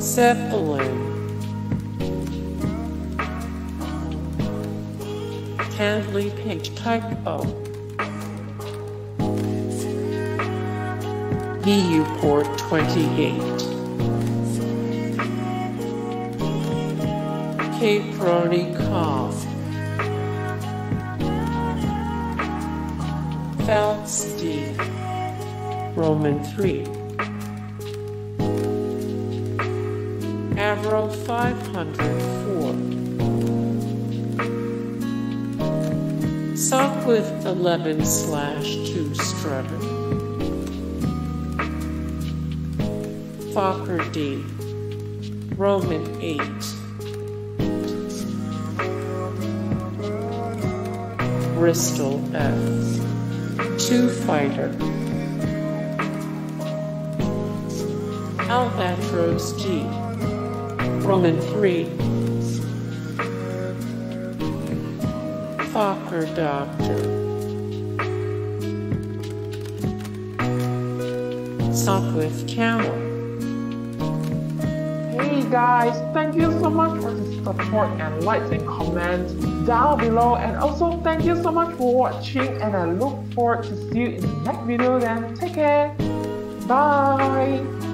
Zeppelin, Handley page type O, Nieuport 28, Caproni Ca.3, Pfalz D.III, Avro 504, Sopwith 11/2 Strutter, Fokker D.III, Bristol F.2 Fighter, Albatros D.III, Fokker Dr.I, Sopwith Camel. Hey guys, thank you so much for the support and likes and comments down below, and also thank you so much for watching, and I look forward to see you in the next video. Then take care, bye.